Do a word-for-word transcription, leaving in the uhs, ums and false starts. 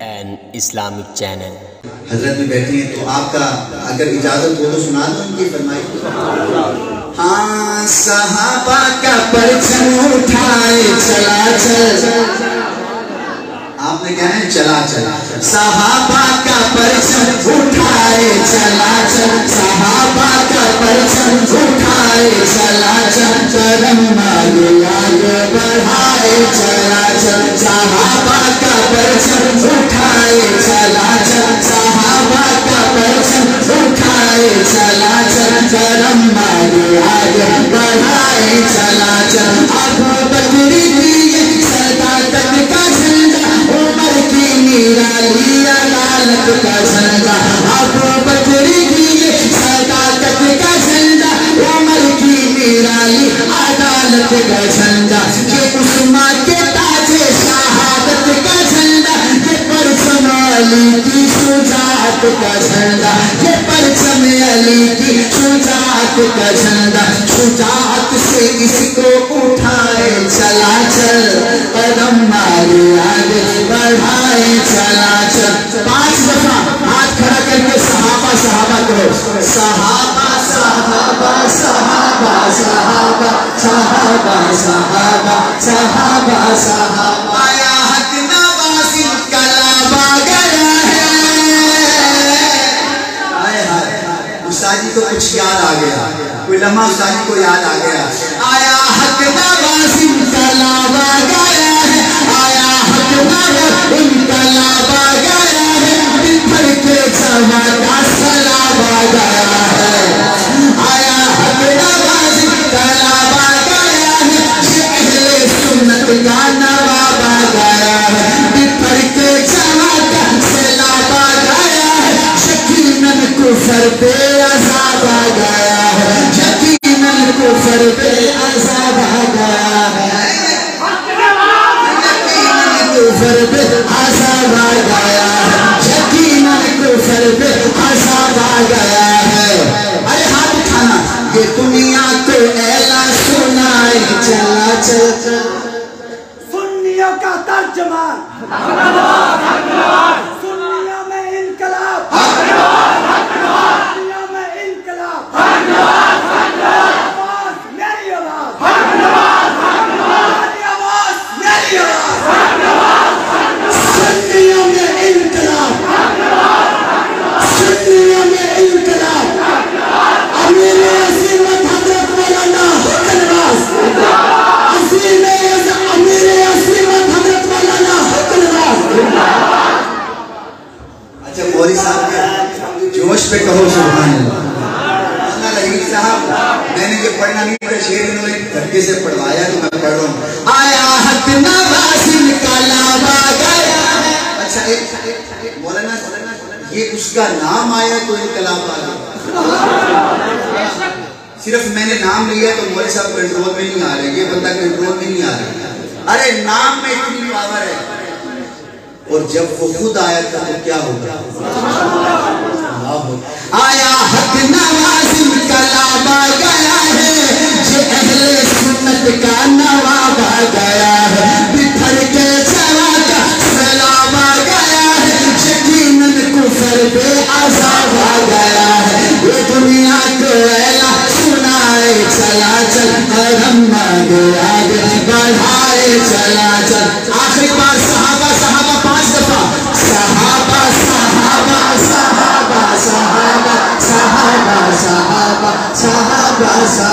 and Islamic channel. حضرت میں بیٹھے ہیں تو آپ کا اگر اجازت ہو تو سنا دو ان کی فرمائی. ہاں صحابہ کا پرچم اٹھائے چلا چل. آپ نے کہا ہے چلا چلا. صحابہ کا پرچم اٹھائے چلا چل. صحابہ کا پرچم اٹھائے چلا چل. کرم آگے آگے بڑھائے چلا چل. صحابہ کا پرچم اٹھائے چلا چل. صحابہ کا پرچم اٹھائے چلا چل. کرم آگے آگے بڑھائے چلا چل. ابو بکر کی صداقت کا جھنڈا, عمر کی نرالی عدالت کا جھنڈا. ابو بکر کی صداقت کا جھنڈا, عمر کی نرالی عدالت کا جھنڈا. یہ عثمان کے تاج شہادت کا جھنڈا, یہ پرچم علی کی شجاعت کا جھنڈا. یہ پرچم علی کی شجاعت کا جھنڈا. شجاعت سے اس کو اٹھائے چلا چل. قدم آگے آگے بڑھائے چلا چل. پانچ دفعہ ہاتھ کھڑا کر کے صحابہ صحابہ کرو. صحابہ صحابہ صحابہ صحابہ صحابہ صحابہ صحابہ صحابہ. آیا حق نواز انقلاب آ گیا ہے. آئے ہائے استادی کو کچھ یاد آ گیا, کوئی لمحہ استادی کو یاد آ گیا. آیا حق نواز انقلاب آ گیا ہے. آیا حق نواز انقلاب آ گیا ہے. بپھر کے جوان کا سلام آ گیا ہے. آیا حق نواز انقلاب آ گیا ہے. یہ اہل سنت کا نواب آ گیا ہے. بپھر کے جوان کا سلام آ گیا ہے. یقیناً کفر بے عذاب آ گیا ہے. یقیناً کفر بے عذاب آ گیا ہے. کفر بے عذاب آ گیا ہے. یقیناً کفر بے عذاب آ گیا ہے. ارے ہاتھ اٹھانا. یہ دنیا کو اعلان سنائے چلا چل. سنیوں کا ترجمان, سنیوں میں انقلاب, سنیوں میں انقلاب. آواز میری آواز, میری آواز میری آواز. سنیوں میں انقلاب, سنیوں میں انقلاب. امیر عظمت حضرت مولانا حسن نواز, عظیم امیر عظمت حضرت مولانا حسن نواز. اچھا مولوی صاحب کے جوش پہ کہو سبحان اللہ. مولانا لہیل صاحب, میں نے یہ پڑھنا نہیں تھا, شعر انہوں نے دھکے سے پڑھوایا تو میں پڑھ رہا ہوں. آیا حق نواز انقلاب آ گیا ہے. اچھا ایک مولانا, یہ اس کا نام آیا تو انقلاب آ گیا. صرف میں نے نام لیا تو مولوی صاحب کنٹرول میں نہیں آ رہے, یہ بندہ کنٹرول میں نہیں آ رہا. ارے نام میں اتنی پاور ہے, اور جب وہ خود آیا تھا تو کیا ہوگا. آیا حق نواز انقلاب آ گیا ہے. یہ اہل سنت کا نواب آ گیا ہے. بپھر کے جوان کا سلام آ گیا ہے. یقیناً کفر بے عذاب آ گیا ہے. یہ دنیا کو اعلان سنائے چلا چل. قدم آگے آگے بڑھائے چلا چل. آخری بار صحابہ صحابہ پانچ دفعہ. صحابہ صحابہ صحابہ صحابہ صحابہ صحابہ صحابہ صحابہ.